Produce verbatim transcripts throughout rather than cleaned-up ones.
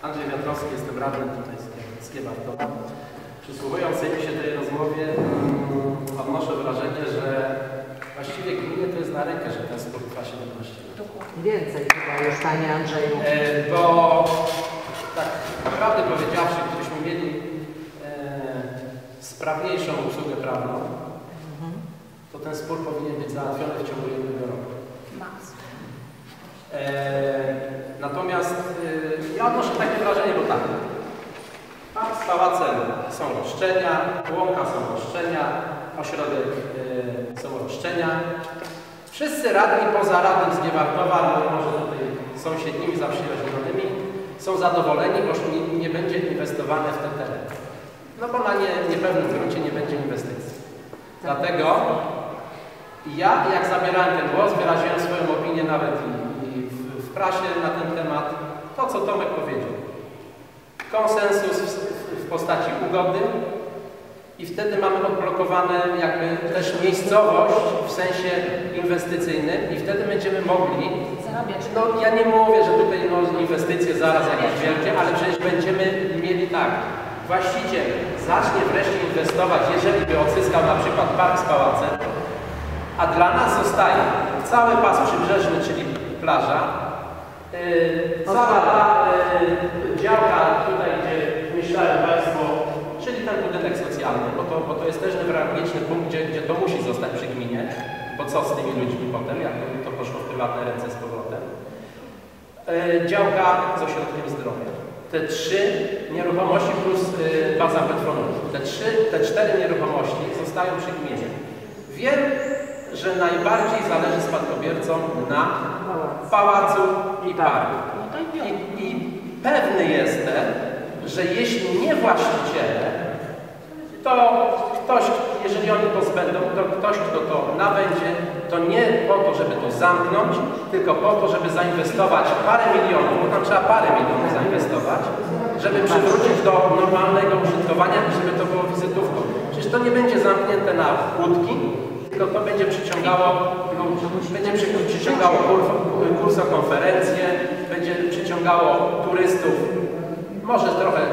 Andrzej Wiatrowski, jestem radnym tutaj z Giebartowa. Przysłuchując się tej rozmowie, odnoszę wrażenie, że właściwie gminie to jest na rękę, że ten spór trwa siedemnaście lat. Więcej chyba już, Panie Andrzeju. E, bo tak naprawdę powiedziawszy, gdybyśmy mieli e, sprawniejszą obsługę prawną, mhm. to ten spór powinien być załatwiony w ciągu jednego roku. E, natomiast e, ja odnoszę takie wrażenie, bo tak, z pałacem są roszczenia, łąka są roszczenia, ośrodek e, są roszczenia. Wszyscy radni poza radnym z Giebartowa, no może tutaj sąsiednimi zaprzyjaźnionymi, są zadowoleni, bo nie, nie będzie inwestowane w ten teren. No bo na nie, niepewnym gruncie nie będzie inwestycji. Dlatego ja, jak zabierałem ten głos, wyraziłem swoją opinię nawet i, i w, w prasie na ten temat, to co Tomek powiedział. Konsensus w, w postaci ugody i wtedy mamy odblokowane jakby też miejscowość w sensie inwestycyjnym i wtedy będziemy mogli zarabiać. No ja nie mówię, że tutaj no, inwestycje zaraz jakieś wielkie, ale przecież będziemy mieli tak. Właściciel zacznie wreszcie inwestować, jeżeli by odzyskał na przykład park z pałacem, a dla nas zostaje cały pas przybrzeżny, czyli plaża, yy, cała ta yy, działka tutaj, gdzie myślałem Państwo, czyli ten budynek socjalny, bo to, bo to jest też newralgiczny punkt, gdzie, gdzie to musi zostać przy gminie, bo co z tymi ludźmi potem, jak to poszło w prywatne ręce z powrotem. Yy, działka z ośrodkiem zdrowia. Te trzy nieruchomości plus yy, baza Petronusu. Te trzy, te cztery nieruchomości zostają przy gminie. Wiem, że najbardziej zależy spadkobiercom na pałacu i parku. I, I pewny jestem, że jeśli nie właściciele, to ktoś, jeżeli oni to zbędą, to ktoś, kto to nabędzie, to nie po to, żeby to zamknąć, tylko po to, żeby zainwestować parę milionów, bo tam trzeba parę milionów zainwestować, żeby przywrócić do normalnego użytkowania i żeby to było wizytówką. Przecież to nie będzie zamknięte na łódki, tylko to będzie przyciągało, będzie przyciągało kursokonferencje, będzie przyciągało turystów, może trochę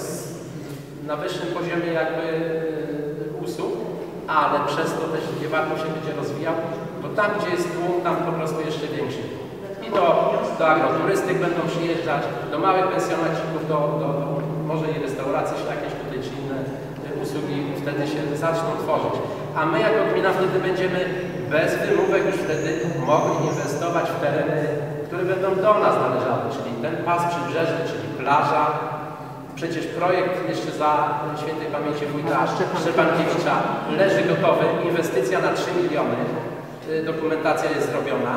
na wyższym poziomie jakby usług, ale przez to też Giebartów się będzie rozwijał, bo tam, gdzie jest tłum, tam po prostu jeszcze większy. I do, do agroturystyk będą przyjeżdżać, do małych pensjonacików, do, do, do może i restauracji jakieś tutaj, czy inne usługi wtedy się zaczną tworzyć. A my jako gmina wtedy będziemy bez wymówek już wtedy mogli inwestować w tereny, które będą do nas należały, czyli ten pas przybrzeżny, czyli plaża. Przecież projekt jeszcze za świętej pamięci wójta Szczepankiewicza leży gotowy, inwestycja na trzy miliony, dokumentacja jest zrobiona,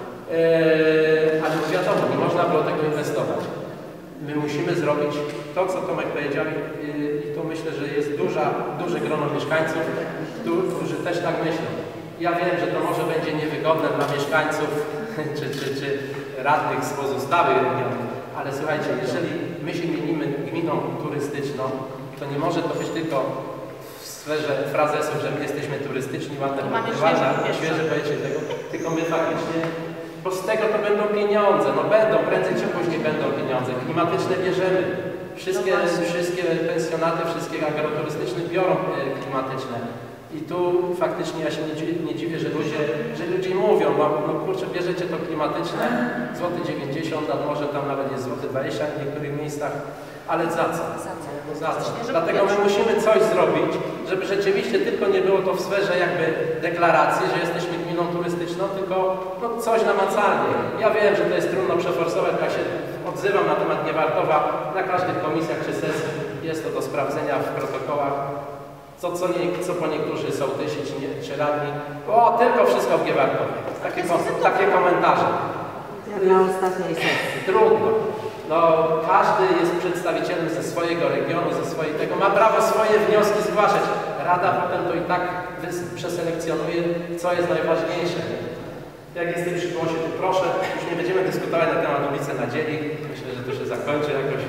ale wiadomo, nie można było tego inwestować. My musimy zrobić to, co Tomek powiedział i to myślę, że jest duża, duże grono mieszkańców, którzy też tak myślą. Ja wiem, że to może będzie niewygodne dla mieszkańców czy, czy, czy radnych z pozostałych regionów, ale słuchajcie, jeżeli my się mienimy gminą turystyczną, to nie może to być tylko w sferze frazesów, że my jesteśmy turystyczni, ładne, ładne, świeże pojęcie tego, tylko my faktycznie, bo z tego to będą pieniądze, no będą, prędzej czy później będą pieniądze, klimatyczne bierzemy, wszystkie, no wszystkie pensjonaty, wszystkie agroturystyczne biorą klimatyczne. I tu faktycznie ja się nie dziwię, nie dziwię że, ludzie, że ludzie mówią, no, no kurczę, bierzecie to klimatyczne, złoty dziewięćdziesiąt, a może tam nawet jest złoty dwadzieścia w niektórych miejscach, ale za co? Za co? Dlatego my musimy coś zrobić, żeby rzeczywiście tylko nie było to w sferze jakby deklaracji, że jesteśmy gminą turystyczną, tylko no, coś namacalnie. Ja wiem, że to jest trudno przeforsować, jak się odzywam na temat Giebartowa, na każdych komisjach czy sesji jest to do sprawdzenia w protokołach. Co, co, nie, co po niektórzy sołtysi czy, nie, czy radni, o, tylko wszystko w Giebartowie. Takie, takie komentarze. Jak na ostatniej sesji. Trudno. No, każdy jest przedstawicielem ze swojego regionu, ze swojej tego, ma prawo swoje wnioski zgłaszać. Rada potem to i tak przeselekcjonuje, co jest najważniejsze. Jak jesteś przy głosie, to proszę, już nie będziemy dyskutować na temat ulicy Nadziei. Myślę, że to się zakończy jakoś